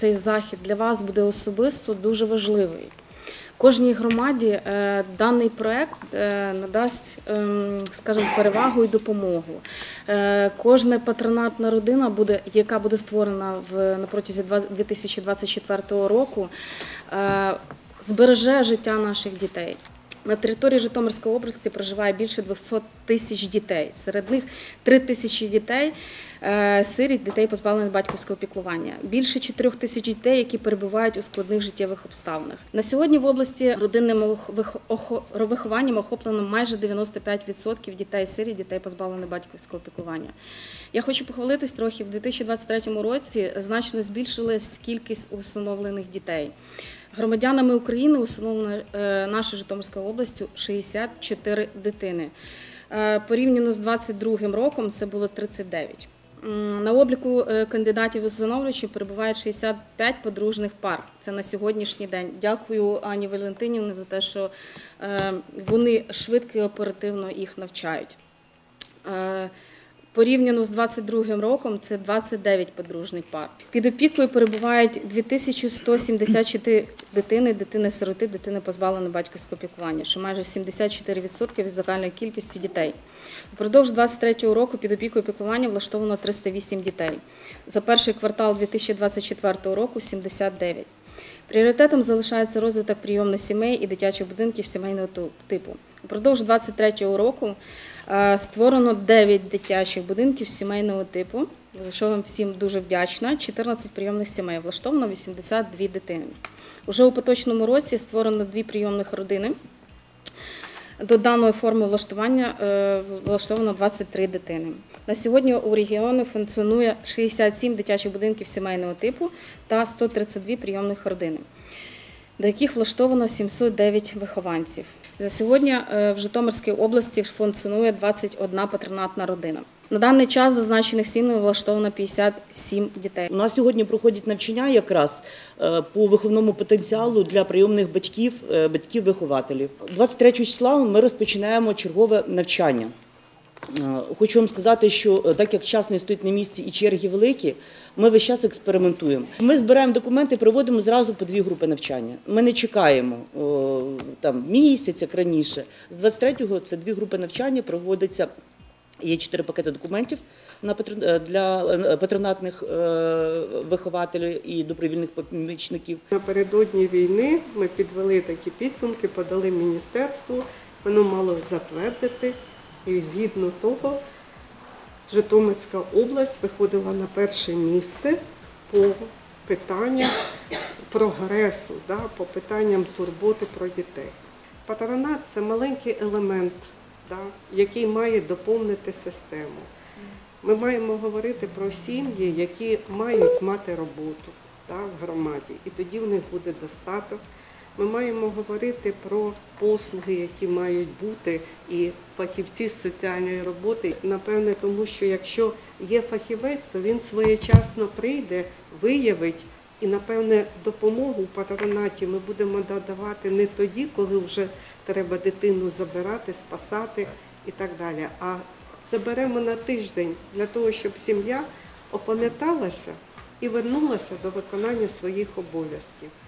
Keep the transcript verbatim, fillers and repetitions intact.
цей захід для вас буде особисто дуже важливий. Кожній громаді даний проєкт надасть, скажімо, перевагу і допомогу. Кожна патронатна родина, буде, яка буде створена в, на протязі дві тисячі двадцять четвертого року, збереже життя наших дітей. На території Житомирської області проживає більше двохсот тисяч дітей. Серед них три тисячі дітей сиріт, дітей, позбавлених батьківського піклування. Більше чотирьох тисяч дітей, які перебувають у складних життєвих обставинах. На сьогодні в області родинним вихованням охоплено майже дев'яносто п'ять відсотків дітей-сиріт, дітей, позбавлених батьківського піклування. Я хочу похвалитись трохи, в дві тисячі двадцять третьому році значно збільшилась кількість усиновлених дітей. Громадянами України усиновлено нашою Житомирською областю шістдесят чотири дитини. Порівняно з двадцять другим роком це було тридцять дев'ять. На обліку кандидатів усиновлювачів перебувають шістдесят п'ять подружних пар. Це на сьогоднішній день. Дякую Ані Валентинівні за те, що вони швидко і оперативно їх навчають. Порівняно з двадцять другим роком це двадцять дев'ять подружних пар. Під опікою перебувають дві тисячі сто сімдесят чотири дитини, дитини-сироти, дитини, позбавлені батьківського піклування, що майже сімдесят чотири відсотки від загальної кількості дітей. Упродовж двадцять третього року під опікою піклування влаштовано триста вісім дітей. За перший квартал дві тисячі двадцять четвертого року – сімдесят дев'ять. Пріоритетом залишається розвиток прийомних сімей і дитячих будинків сімейного типу. Упродовж двадцять третього року створено дев'ять дитячих будинків сімейного типу, за що вам всім дуже вдячна, чотирнадцять прийомних сімей, влаштовано вісімдесят дві дитини. Уже у поточному році створено дві прийомних родини. До даної форми влаштування влаштовано двадцять три дитини. На сьогодні у регіоні функціонує шістдесят сім дитячих будинків сімейного типу та сто тридцять дві прийомних родини, до яких влаштовано сімсот дев'ять вихованців. За сьогодні в Житомирській області функціонує двадцять одна патронатна родина. На даний час зазначених сімей влаштовано п'ятдесят сім дітей. У нас сьогодні проходять навчання якраз по виховному потенціалу для прийомних батьків, батьків-вихователів. двадцять третього числа ми розпочинаємо чергове навчання. Хочу вам сказати, що так як час не стоїть на місці і черги великі, ми весь час експериментуємо. Ми збираємо документи, проводимо зразу по дві групи навчання. Ми не чекаємо о, там, місяць, як раніше. З двадцять третього це дві групи навчання, проводиться, є чотири пакети документів для патронатних вихователів і добровільних помічників. Напередодні війни ми підвели такі підсумки, подали міністерству, воно мало затвердити. І згідно того, Житомирська область виходила на перше місце по питанням прогресу, да, по питанням турботи про дітей. Патронат – це маленький елемент, да, який має доповнити систему. Ми маємо говорити про сім'ї, які мають мати роботу, да, в громаді, і тоді в них буде достаток. Ми маємо говорити про послуги, які мають бути, і фахівці з соціальної роботи. Напевне, тому що якщо є фахівець, то він своєчасно прийде, виявить, і, напевне, допомогу в патронаті ми будемо надавати не тоді, коли вже треба дитину забирати, спасати і так далі, а заберемо на тиждень для того, щоб сім'я опам'яталася і вернулася до виконання своїх обов'язків.